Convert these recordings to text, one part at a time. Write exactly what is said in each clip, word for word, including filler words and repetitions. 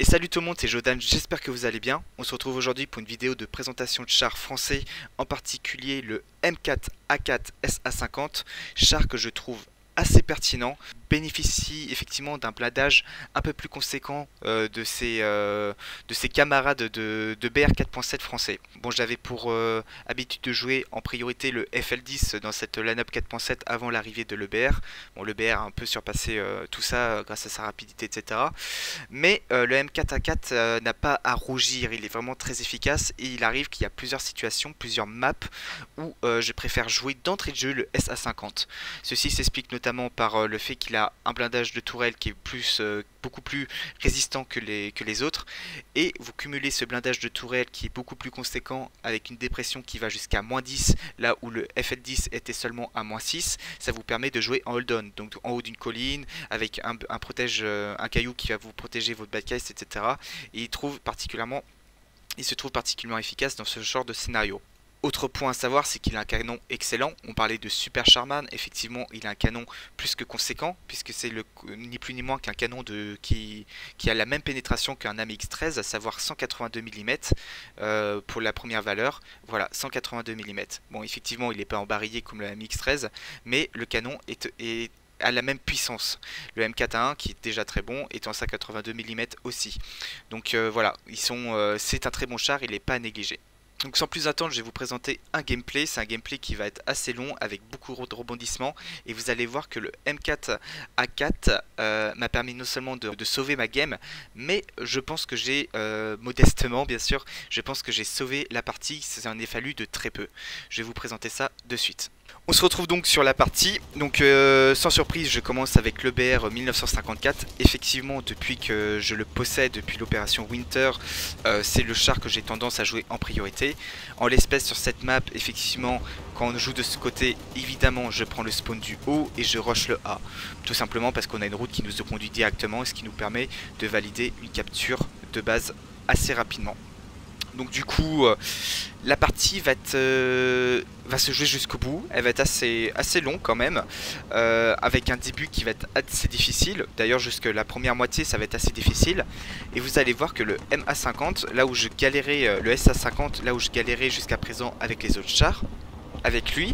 salut tout le monde, c'est Jodan, j'espère que vous allez bien. On se retrouve aujourd'hui pour une vidéo de présentation de chars français, en particulier le M quatre A quatre S A cinquante, char que je trouve assez pertinent, bénéficie effectivement d'un blindage un peu plus conséquent euh, de, ses, euh, de ses camarades de, de B R quatre point sept français. Bon, j'avais pour euh, habitude de jouer en priorité le F L dix dans cette line-up quatre point sept avant l'arrivée de l'E B R. Bon, l'E B R a un peu surpassé euh, tout ça euh, grâce à sa rapidité, et cetera. Mais euh, le M quatre A quatre euh, n'a pas à rougir, il est vraiment très efficace et il arrive qu'il y a plusieurs situations, plusieurs maps où euh, je préfère jouer d'entrée de jeu le S A cinquante. Ceci s'explique notamment par euh, le fait qu'il a un blindage de tourelle qui est plus, euh, beaucoup plus résistant que les, que les autres, et vous cumulez ce blindage de tourelle qui est beaucoup plus conséquent avec une dépression qui va jusqu'à moins dix là où le F L dix était seulement à moins six, ça vous permet de jouer en hold-on, donc en haut d'une colline avec un, un, protège, euh, un caillou qui va vous protéger votre bad case, et cetera. Et il, trouve particulièrement, il se trouve particulièrement efficace dans ce genre de scénario. Autre point à savoir, c'est qu'il a un canon excellent. On parlait de Super Charman, effectivement il a un canon plus que conséquent, puisque c'est le ni plus ni moins qu'un canon de, qui, qui a la même pénétration qu'un A M X treize, à savoir cent quatre-vingt-deux millimètres euh, pour la première valeur. Voilà, cent quatre-vingt-deux millimètres. Bon, effectivement il n'est pas embarillé comme le A M X treize, mais le canon est, est à la même puissance. Le M quatre A un qui est déjà très bon est en cent quatre-vingt-deux millimètres aussi. Donc euh, voilà, ils sont, euh, c'est un très bon char, il n'est pas négligé. Donc sans plus attendre, je vais vous présenter un gameplay. C'est un gameplay qui va être assez long avec beaucoup de rebondissements. Et vous allez voir que le M quatre A quatre euh, m'a permis non seulement de, de sauver ma game, mais je pense que j'ai, euh, modestement bien sûr, je pense que j'ai sauvé la partie. Ça en est fallu de très peu. Je vais vous présenter ça de suite. On se retrouve donc sur la partie, donc euh, sans surprise je commence avec l'E B R mille neuf cent cinquante-quatre. Effectivement depuis que je le possède, depuis l'opération Winter, euh, c'est le char que j'ai tendance à jouer en priorité. En l'espèce sur cette map, effectivement quand on joue de ce côté, évidemment je prends le spawn du haut et je rush le A. Tout simplement parce qu'on a une route qui nous conduit directement et ce qui nous permet de valider une capture de base assez rapidement. Donc du coup, euh, la partie va, être, euh, va se jouer jusqu'au bout. Elle va être assez, assez longue quand même, euh, avec un début qui va être assez difficile. D'ailleurs, jusque la première moitié, ça va être assez difficile. Et vous allez voir que le M A cinquante, là où je galérais, euh, le S A cinquante, là où je galérais jusqu'à présent avec les autres chars, avec lui,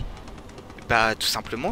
bah tout simplement,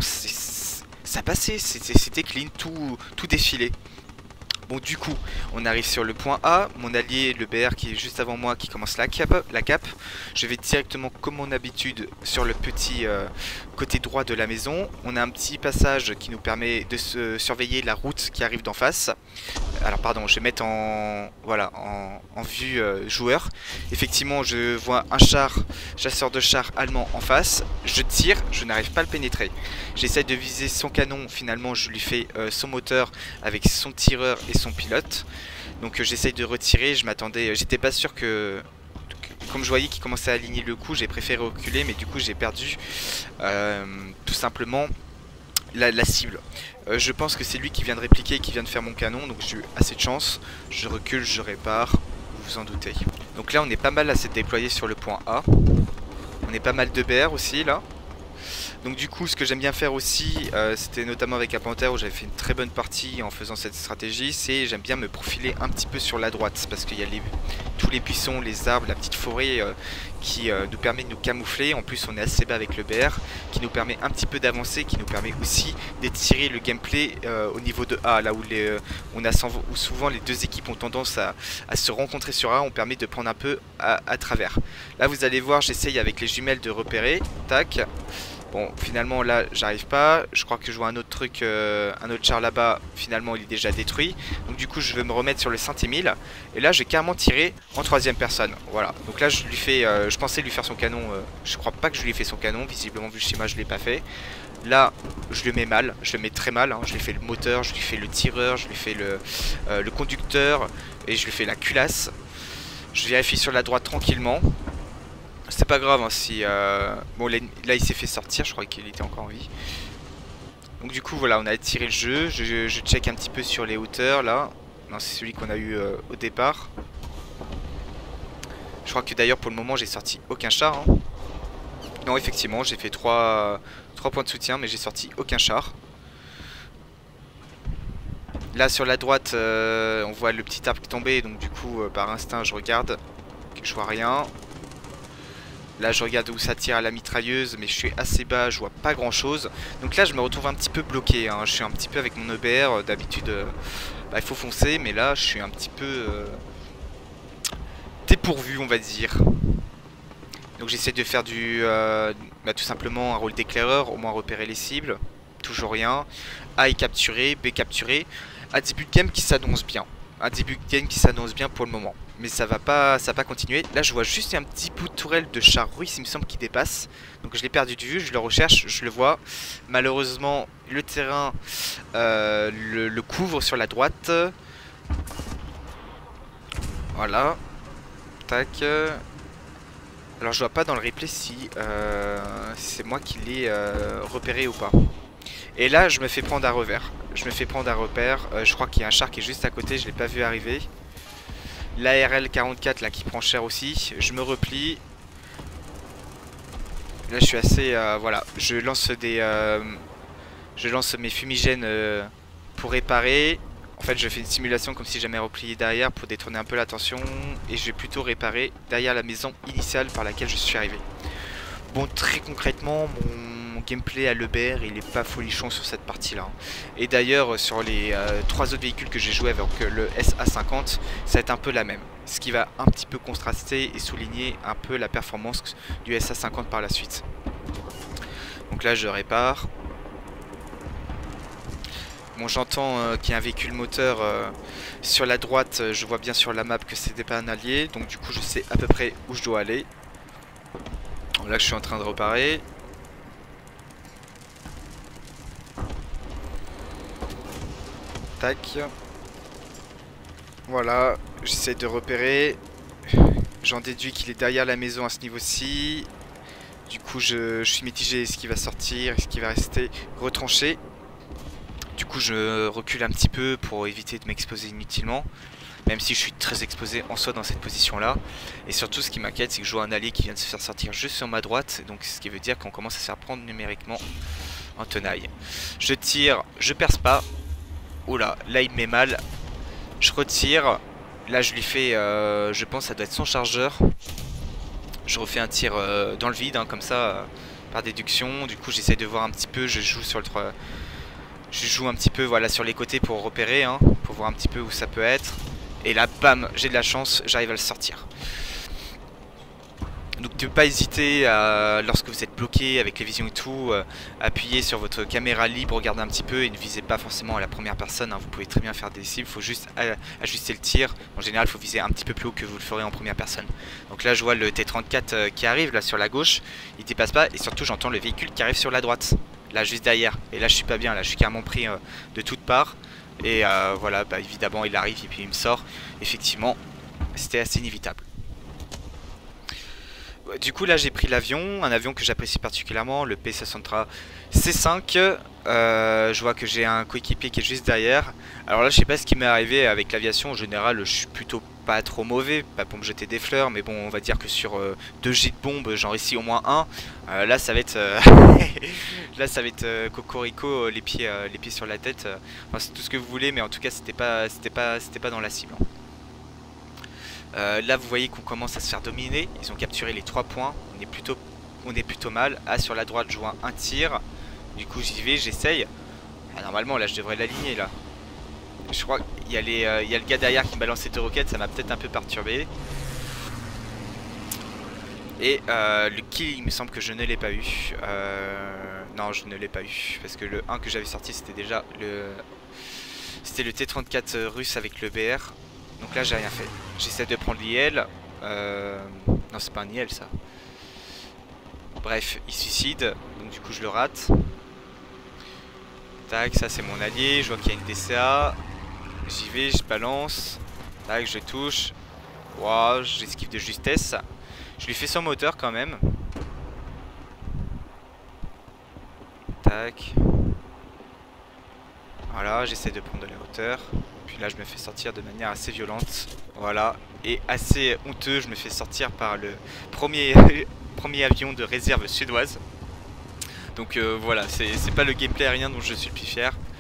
ça passait, c'était clean, tout, tout défilé. Bon, du coup, on arrive sur le point A. Mon allié, le B R qui est juste avant moi, qui commence la cap. La cap. Je vais directement, comme mon habitude, sur le petit euh, côté droit de la maison. On a un petit passage qui nous permet de se surveiller la route qui arrive d'en face. Alors, pardon, je vais mettre en, voilà, en, en vue euh, joueur. Effectivement, je vois un char, chasseur de char allemand en face. Je tire, je n'arrive pas à le pénétrer. J'essaie de viser son canon. Finalement, je lui fais euh, son moteur avec son tireur et son pilote. Donc euh, j'essaye de retirer, je m'attendais, j'étais pas sûr que, que comme je voyais qu'il commençait à aligner le coup, j'ai préféré reculer, mais du coup j'ai perdu euh, tout simplement la, la cible. Euh, je pense que c'est lui qui vient de répliquer, qui vient de faire mon canon, donc j'ai eu assez de chance. Je recule, je répare, vous vous en doutez. Donc là on est pas mal à s'être déployé sur le point A. On est pas mal de B R aussi là. Donc du coup ce que j'aime bien faire aussi, euh, c'était notamment avec Apanther où j'avais fait une très bonne partie en faisant cette stratégie, c'est j'aime bien me profiler un petit peu sur la droite parce qu'il y a les, tous les buissons, les arbres, la petite forêt euh, qui euh, nous permet de nous camoufler. En plus on est assez bas avec le B R qui nous permet un petit peu d'avancer, qui nous permet aussi d'étirer le gameplay euh, au niveau de A, là où, les, euh, on a où souvent les deux équipes ont tendance à, à se rencontrer sur A, on permet de prendre un peu à, à travers. Là vous allez voir, j'essaye avec les jumelles de repérer, tac. Bon, finalement là j'arrive pas, je crois que je vois un autre truc, euh, un autre char là-bas, finalement il est déjà détruit. Donc du coup je vais me remettre sur le Saint-Émile. Et là j'ai carrément tiré en troisième personne, voilà. Donc là je lui fais, euh, je pensais lui faire son canon, euh, je crois pas que je lui ai fait son canon, visiblement vu le schéma je l'ai pas fait. Là je le mets mal, je le mets très mal, hein. Je lui fais le moteur, je lui fais le tireur, je lui fais le, euh, le conducteur et je lui fais la culasse. Je vérifie sur la droite tranquillement. C'est pas grave hein, si... Euh... Bon là, là il s'est fait sortir, je crois qu'il était encore en vie. Donc du coup voilà, on a tiré le jeu. Je, je, je check un petit peu sur les hauteurs là. Non, c'est celui qu'on a eu euh, au départ. Je crois que d'ailleurs pour le moment j'ai sorti aucun char hein. Non effectivement j'ai fait trois points de soutien mais j'ai sorti aucun char. Là sur la droite, euh, on voit le petit arbre qui tombait, donc du coup, euh, par instinct, je regarde. Je vois rien. Là je regarde où ça tire à la mitrailleuse, mais je suis assez bas, je vois pas grand chose. Donc là je me retrouve un petit peu bloqué, hein. Je suis un petit peu avec mon E B R, d'habitude euh, bah, il faut foncer, mais là je suis un petit peu euh, dépourvu, on va dire. Donc j'essaie de faire du euh, bah, tout simplement un rôle d'éclaireur, au moins repérer les cibles. Toujours rien. A est capturé, B capturé. Un début de game qui s'annonce bien. Un début de game qui s'annonce bien pour le moment. Mais ça va pas ça va pas continuer. Là je vois juste un petit bout de tourelle de char russe, il me semble, qui dépasse. Donc je l'ai perdu de vue, je le recherche, je le vois. Malheureusement le terrain euh, le, le couvre sur la droite. Voilà. Tac. Alors je vois pas dans le replay si euh, c'est moi qui l'ai euh, repéré ou pas. Et là je me fais prendre à revers. Je me fais prendre à repère. Euh, je crois qu'il y a un char qui est juste à côté, je l'ai pas vu arriver. L'A R L quarante-quatre là qui prend cher aussi. Je me replie. Là je suis assez... Euh, voilà. Je lance des... Euh, je lance mes fumigènes euh, pour réparer. En fait je fais une simulation comme si j'avais replié derrière pour détourner un peu l'attention. Et je vais plutôt réparer derrière la maison initiale par laquelle je suis arrivé. Bon, très concrètement, mon gameplay à l'E B R il est pas folichon sur cette partie là. Et d'ailleurs sur les euh, trois autres véhicules que j'ai joué avec euh, le S A cinquante, ça va être un peu la même. Ce qui va un petit peu contraster et souligner un peu la performance du S A cinquante par la suite. Donc là je répare. Bon, j'entends euh, qu'il y a un véhicule moteur euh, sur la droite, euh, je vois bien sur la map que c'était pas un allié, donc du coup je sais à peu près où je dois aller. Bon, là je suis en train de reparer. Tac. Voilà, j'essaie de repérer. J'en déduis qu'il est derrière la maison à ce niveau-ci. Du coup je, je suis mitigé, est-ce qu'il va sortir, est-ce qu'il va rester retranché. Du coup je recule un petit peu pour éviter de m'exposer inutilement. Même si je suis très exposé en soi dans cette position là. Et surtout ce qui m'inquiète c'est que je vois un allié qui vient de se faire sortir juste sur ma droite. Donc ce qui veut dire qu'on commence à se faire prendre numériquement en tenaille. Je tire, je perce pas. Oula, là il me met mal. Je retire. Là je lui fais, euh, je pense que ça doit être son chargeur. Je refais un tir euh, dans le vide hein, comme ça euh, par déduction. Du coup j'essaie de voir un petit peu, je joue sur le... Je joue un petit peu voilà, sur les côtés pour repérer, hein, pour voir un petit peu où ça peut être. Et là, bam, j'ai de la chance, j'arrive à le sortir. Donc ne pas hésiter, à, lorsque vous êtes bloqué avec les visions et tout, euh, appuyer sur votre caméra libre, regardez un petit peu et ne visez pas forcément à la première personne. Hein, vous pouvez très bien faire des cibles, il faut juste ajuster le tir. En général, il faut viser un petit peu plus haut que vous le ferez en première personne. Donc là, je vois le T trente-quatre euh, qui arrive là sur la gauche, il dépasse pas et surtout j'entends le véhicule qui arrive sur la droite. Là juste derrière, et là je suis pas bien, là je suis carrément pris euh, de toutes parts. Et euh, voilà, bah, évidemment il arrive et puis il me sort. Effectivement, c'était assez inévitable. Du coup là j'ai pris l'avion, un avion que j'apprécie particulièrement, le P soixante-trois C cinq. euh, Je vois que j'ai un coéquipier qui est juste derrière. Alors là je sais pas ce qui m'est arrivé avec l'aviation, en général je suis plutôt pas trop mauvais, pas pour me jeter des fleurs, mais bon on va dire que sur euh, deux jets de bombes j'en réussis au moins un. euh, Là ça va être euh, là ça va être euh, cocorico, les pieds, euh, les pieds sur la tête. Enfin c'est tout ce que vous voulez, mais en tout cas c'était pas, c'était pas, c'était pas dans la cible. Euh, là vous voyez qu'on commence à se faire dominer. Ils ont capturé les trois points. On est plutôt, on est plutôt mal. Ah, sur la droite je vois un tir. Du coup j'y vais, j'essaye. Ah, normalement là je devrais l'aligner là. Je crois qu'il y, euh, y a le gars derrière qui me balance ses deux roquettes. Ça m'a peut-être un peu perturbé. Et euh, le kill il me semble que je ne l'ai pas eu. euh, Non je ne l'ai pas eu. Parce que le un que j'avais sorti c'était déjà le... C'était le T trente-quatre russe avec le B R. Donc là j'ai rien fait. J'essaie de prendre l'I L. Euh... Non c'est pas un I L ça. Bref, il suicide. Donc du coup je le rate. Tac, ça c'est mon allié. Je vois qu'il y a une D C A. J'y vais, je balance. Tac, je touche. Waouh, j'esquive de justesse. Je lui fais son moteur quand même. Tac. Voilà, j'essaie de prendre de la hauteur. Puis là je me fais sortir de manière assez violente. Voilà. Et assez honteux, je me fais sortir par le premier, premier avion de réserve suédoise. Donc euh, voilà, c'est pas le gameplay aérien dont je suis le plus fier.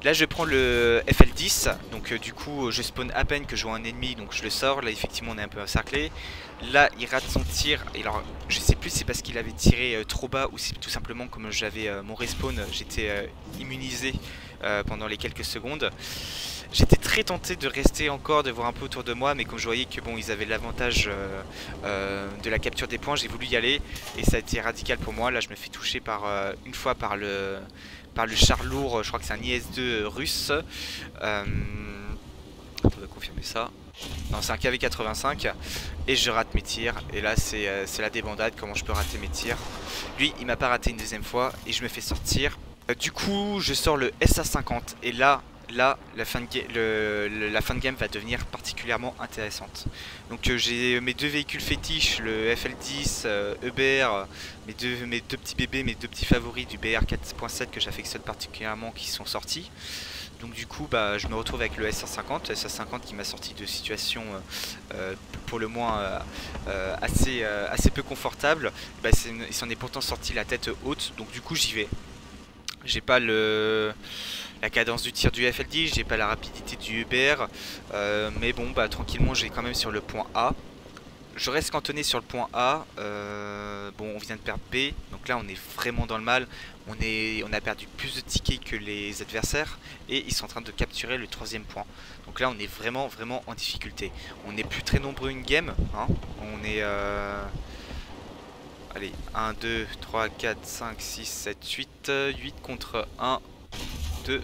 Là je prends le F L dix, donc euh, du coup je spawn à peine que je vois un ennemi, donc je le sors. Là effectivement on est un peu encerclé. Là il rate son tir, et alors je sais plus si c'est parce qu'il avait tiré euh, trop bas ou si tout simplement comme j'avais euh, mon respawn, j'étais euh, immunisé euh, pendant les quelques secondes. J'étais très tenté de rester encore, de voir un peu autour de moi, mais comme je voyais que bon ils avaient l'avantage euh, euh, de la capture des points, j'ai voulu y aller et ça a été radical pour moi. Là je me fais toucher par euh, une fois par le par le char lourd, je crois que c'est un I S deux russe. Euh... On va confirmer ça. Non, c'est un K V quatre-vingt-cinq et je rate mes tirs. Et là c'est euh, la débandade, comment je peux rater mes tirs. Lui il m'a pas raté une deuxième fois et je me fais sortir. Euh, du coup je sors le S A cinquante et là Là, la fin, de le, le, la fin de game va devenir particulièrement intéressante. Donc euh, j'ai mes deux véhicules fétiches, le F L dix, euh, E B R, mes deux, mes deux petits bébés, mes deux petits favoris du B R quatre point sept que j'affectionne particulièrement qui sont sortis. Donc du coup, bah, je me retrouve avec le S A cinquante, S A cinquante qui m'a sorti de situations euh, pour le moins euh, euh, assez, euh, assez peu confortables. Bah, il s'en est pourtant sorti la tête haute, donc du coup j'y vais. J'ai pas le... la cadence du tir du F L dix, j'ai pas la rapidité du E B R, euh, mais bon bah tranquillement j'ai quand même sur le point A. Je reste cantonné sur le point A, euh, bon on vient de perdre B, donc là on est vraiment dans le mal, on, est, on a perdu plus de tickets que les adversaires et ils sont en train de capturer le troisième point. Donc là on est vraiment vraiment en difficulté. On n'est plus très nombreux une game, hein. On est... Euh... Allez, un, deux, trois, quatre, cinq, six, sept, huit, huit contre un, deux,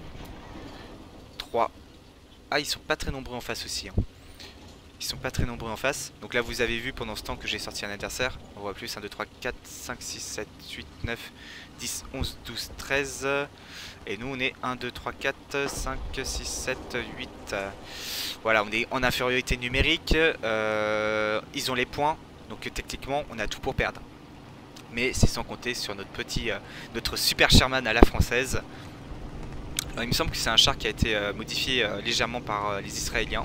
trois. Ah, ils sont pas très nombreux en face aussi. Hein. Ils sont pas très nombreux en face. Donc là, vous avez vu pendant ce temps que j'ai sorti un adversaire. On voit plus, un, deux, trois, quatre, cinq, six, sept, huit, neuf, dix, onze, douze, treize. Et nous, on est un, deux, trois, quatre, cinq, six, sept, huit. Voilà, on est en infériorité numérique. Euh, ils ont les points. Donc techniquement, on a tout pour perdre. Mais c'est sans compter sur notre petit, euh, notre super Sherman à la française. Alors, il me semble que c'est un char qui a été euh, modifié euh, légèrement par euh, les Israéliens.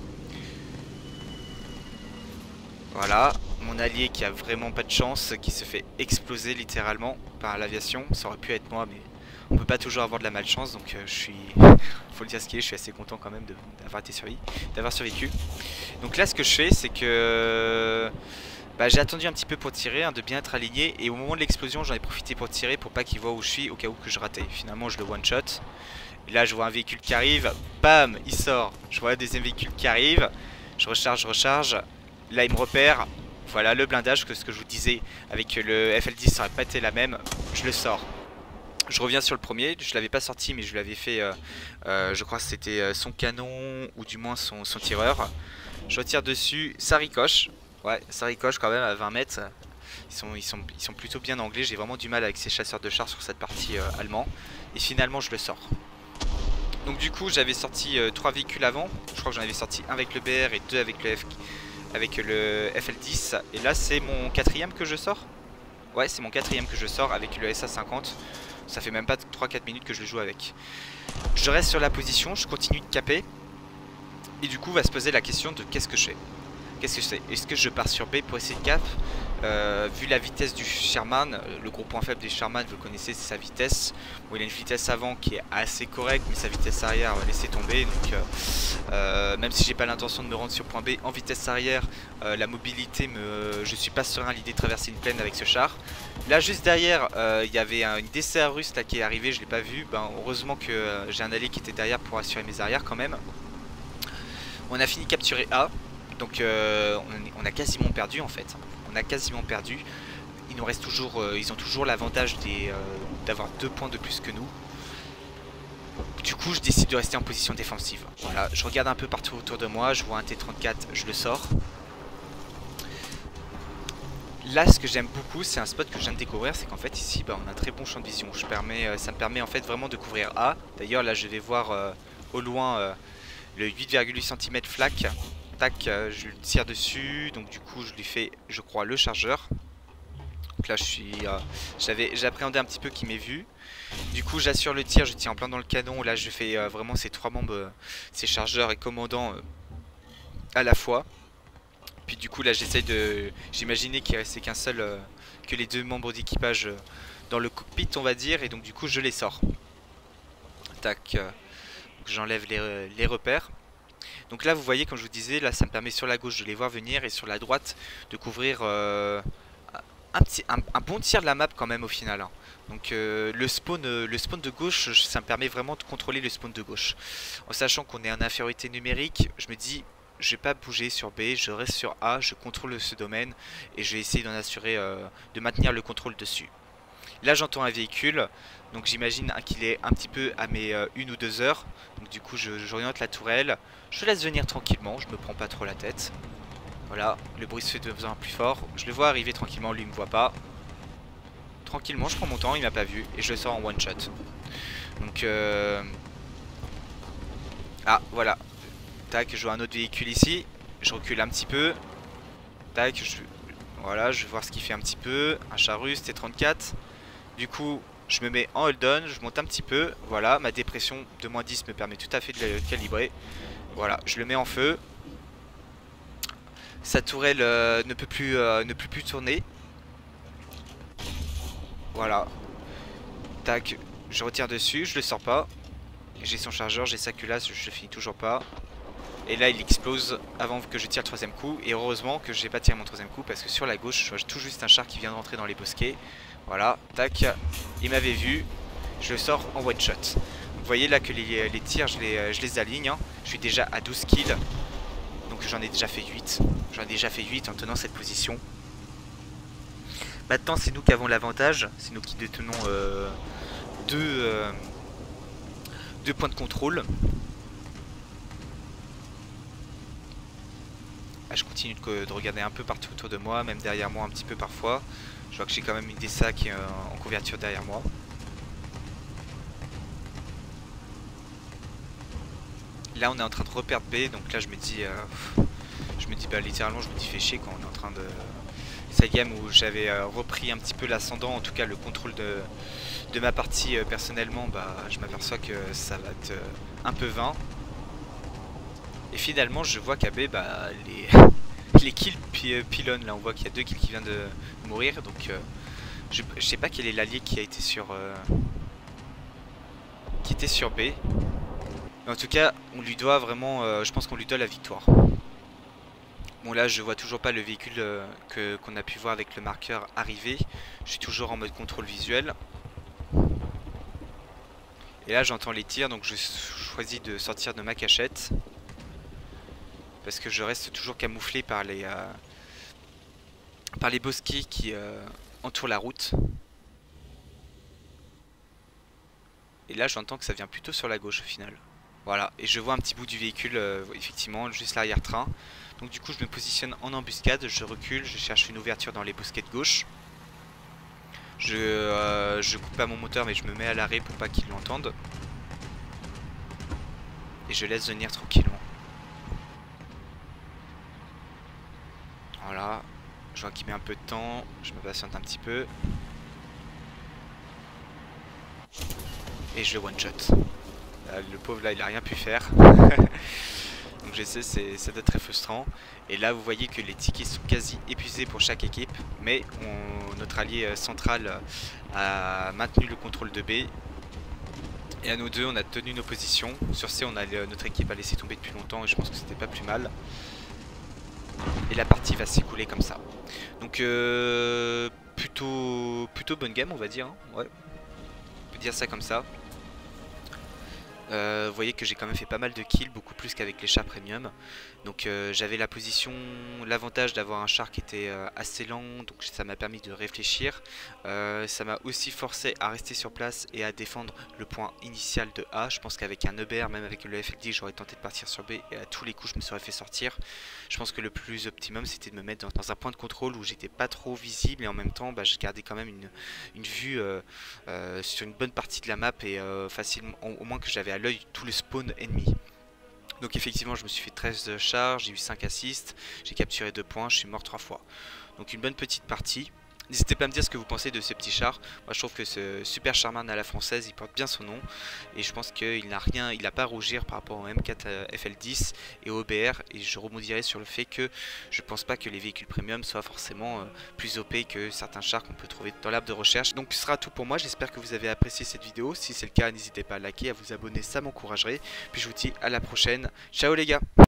Voilà, mon allié qui a vraiment pas de chance, qui se fait exploser littéralement par l'aviation. Ça aurait pu être moi, mais on peut pas toujours avoir de la malchance, donc euh, je suis, faut le dire ce qui est, je suis assez content quand même d'avoir été survécu, d'avoir survécu. Donc là, ce que je fais, c'est que bah, j'ai attendu un petit peu pour tirer, hein, de bien être aligné, et au moment de l'explosion j'en ai profité pour tirer pour pas qu'il voit où je suis au cas où que je ratais. Finalement je le one shot, et là je vois un véhicule qui arrive, bam, il sort, je vois un deuxième véhicule qui arrive, je recharge, je recharge, là il me repère, voilà le blindage, que ce que je vous disais avec le F L dix ça aurait pas été la même, je le sors. Je reviens sur le premier, je l'avais pas sorti mais je l'avais fait, euh, euh, je crois que c'était son canon ou du moins son, son tireur. Je retire dessus, ça ricoche. Ouais, ça ricoche quand même à vingt mètres. Ils sont, ils sont, ils sont plutôt bien anglais. J'ai vraiment du mal avec ces chasseurs de chars sur cette partie euh, allemand. Et finalement, je le sors. Donc du coup, j'avais sorti euh, trois véhicules avant. Je crois que j'en avais sorti un avec le B R et deux avec le, F... avec le F L dix. Et là, c'est mon quatrième que je sors. Ouais, c'est mon quatrième que je sors avec le S A cinquante. Ça fait même pas trois quatre minutes que je le joue avec. Je reste sur la position, je continue de caper. Et du coup, va se poser la question de qu'est-ce que je fais. Qu'est-ce que je fais? Est-ce que je pars sur B pour essayer de cap? euh, Vu la vitesse du Sherman, le gros point faible des Sherman, vous le connaissez, c'est sa vitesse. Bon, il a une vitesse avant qui est assez correcte, mais sa vitesse arrière va laisser tomber. Donc, euh, euh, même si j'ai pas l'intention de me rendre sur point B en vitesse arrière, euh, la mobilité, me, je suis pas serein à l'idée de traverser une plaine avec ce char. Là, juste derrière, euh, il y avait un, une D C A russe là, qui est arrivée, je l'ai pas vu. Ben, heureusement que euh, j'ai un allié qui était derrière pour assurer mes arrières quand même. On a fini de capturer A. Donc euh, on, on a quasiment perdu en fait. On a quasiment perdu. Il nous reste toujours, euh, ils ont toujours l'avantage euh, d'avoir deux points de plus que nous. Du coup, je décide de rester en position défensive. Voilà, je regarde un peu partout autour de moi. Je vois un T trente-quatre, je le sors. Là, ce que j'aime beaucoup, c'est un spot que je viens de découvrir, c'est qu'en fait ici, bah, on a un très bon champ de vision. Je permets, euh, ça me permet en fait vraiment de couvrir A. D'ailleurs, là, je vais voir euh, au loin euh, le huit virgule huit centimètres flak. Tac, euh, je le tire dessus, donc du coup je lui fais, je crois, le chargeur. Donc là je suis, euh, j'avais, j'appréhendais un petit peu qu'il m'ait vu. Du coup j'assure le tir, je tire en plein dans le canon. Là je fais euh, vraiment ces trois membres, euh, ces chargeurs et commandants euh, à la fois. Puis du coup là j'essaye de, j'imaginais qu'il restait qu'un seul, euh, que les deux membres d'équipage euh, dans le cockpit on va dire, et donc du coup je les sors. Tac. Euh, J'enlève les, les repères. Donc là vous voyez, comme je vous disais, là ça me permet sur la gauche de les voir venir et sur la droite de couvrir euh, un, petit, un, un bon tiers de la map quand même au final, hein. Donc euh, le, spawn, euh, le spawn de gauche, ça me permet vraiment de contrôler le spawn de gauche. En sachant qu'on est en infériorité numérique, je me dis je vais pas bouger sur B, je reste sur A, je contrôle ce domaine et je vais essayer d'en assurer, euh, de maintenir le contrôle dessus. Là j'entends un véhicule, donc j'imagine qu'il est un petit peu à mes euh, une ou deux heures. Donc du coup j'oriente la tourelle, je laisse venir tranquillement, je me prends pas trop la tête. Voilà, le bruit se fait de plus en plus fort, je le vois arriver tranquillement, lui il me voit pas. Tranquillement je prends mon temps, il m'a pas vu et je le sors en one shot. Donc euh... ah voilà, tac, je vois un autre véhicule ici, je recule un petit peu. Tac, je... voilà, je vais voir ce qu'il fait un petit peu, un Charus T trente-quatre. Du coup, je me mets en hold on, je monte un petit peu. Voilà, ma dépression de moins dix me permet tout à fait de le calibrer. Voilà, je le mets en feu. Sa tourelle euh, ne peut plus, euh, ne peut plus tourner. Voilà. Tac, je retire dessus, je le sors pas. J'ai son chargeur, j'ai sa culasse, je le finis toujours pas. Et là, il explose avant que je tire le troisième coup. Et heureusement que j'ai pas tiré mon troisième coup parce que sur la gauche, je vois tout juste un char qui vient de rentrer dans les bosquets. Voilà, tac, il m'avait vu, je le sors en one shot. Vous voyez là que les, les tirs, je les, je les aligne, hein. Je suis déjà à douze kills, donc j'en ai déjà fait huit. J'en ai déjà fait huit en tenant cette position. Maintenant, c'est nous qui avons l'avantage, c'est nous qui détenons euh, deux, euh, deux points de contrôle. Ah, je continue de, de regarder un peu partout autour de moi, même derrière moi un petit peu parfois. Je vois que j'ai quand même des sacs euh, en couverture derrière moi. Là on est en train de reperdre B, donc là je me dis euh, je me dis bah littéralement je me dis fait chier quand on est en train de... Cette game où j'avais euh, repris un petit peu l'ascendant, en tout cas le contrôle de, de ma partie euh, personnellement, bah je m'aperçois que ça va être euh, un peu vain. Et finalement je vois qu'à B bah les... les kills pylônes, là on voit qu'il y a deux kills qui viennent de mourir, donc euh, je, je sais pas quel est l'allié qui a été sur euh, qui était sur B, mais en tout cas on lui doit vraiment, euh, je pense qu'on lui doit la victoire. Bon là je vois toujours pas le véhicule euh, que qu'on a pu voir avec le marqueur arriver, je suis toujours en mode contrôle visuel. Et là j'entends les tirs, donc je choisis de sortir de ma cachette. Parce que je reste toujours camouflé par les, euh, par les bosquets qui euh, entourent la route. Et là j'entends que ça vient plutôt sur la gauche au final. Voilà, et je vois un petit bout du véhicule, euh, effectivement, juste l'arrière-train. Donc du coup je me positionne en embuscade, je recule, je cherche une ouverture dans les bosquets de gauche. Je, euh, je coupe pas mon moteur mais je me mets à l'arrêt pour pas qu'il l'entende. Et je laisse venir tranquillement. Voilà, je vois qu'il met un peu de temps, je me patiente un petit peu. Et je le one shot. Là, le pauvre là il a rien pu faire. Donc je sais, ça doit être très frustrant. Et là vous voyez que les tickets sont quasi épuisés pour chaque équipe. Mais on, notre allié central a maintenu le contrôle de B. Et à nous deux on a tenu nos positions. Sur C on a, notre équipe a laissé tomber depuis longtemps et je pense que c'était pas plus mal. Et la partie va s'écouler comme ça. Donc euh, plutôt, plutôt bonne game on va dire, hein. Ouais, on peut dire ça comme ça. Euh, vous voyez que j'ai quand même fait pas mal de kills, beaucoup plus qu'avec les chars premium. Donc euh, j'avais la position, l'avantage d'avoir un char qui était euh, assez lent, donc ça m'a permis de réfléchir. Euh, ça m'a aussi forcé à rester sur place et à défendre le point initial de A. Je pense qu'avec un E B R, même avec le F L D, j'aurais tenté de partir sur B et à tous les coups je me serais fait sortir. Je pense que le plus optimum c'était de me mettre dans, dans un point de contrôle où j'étais pas trop visible et en même temps bah, je gardais quand même une, une vue euh, euh, sur une bonne partie de la map et euh, facilement, au, au moins que j'avais à l'œil tout le spawn ennemi. Donc effectivement je me suis fait treize charges, j'ai eu cinq assists, j'ai capturé deux points, je suis mort trois fois. Donc une bonne petite partie. N'hésitez pas à me dire ce que vous pensez de ce petit char. Moi je trouve que ce super Charman à la française, il porte bien son nom. Et je pense qu'il n'a rien, il n'a pas à rougir par rapport au M quatre F L dix et au O B R. Et je rebondirai sur le fait que je pense pas que les véhicules premium soient forcément euh, plus O P que certains chars qu'on peut trouver dans l'arbre de recherche. Donc ce sera tout pour moi, j'espère que vous avez apprécié cette vidéo. Si c'est le cas, n'hésitez pas à liker, à vous abonner, ça m'encouragerait. Puis je vous dis à la prochaine. Ciao les gars!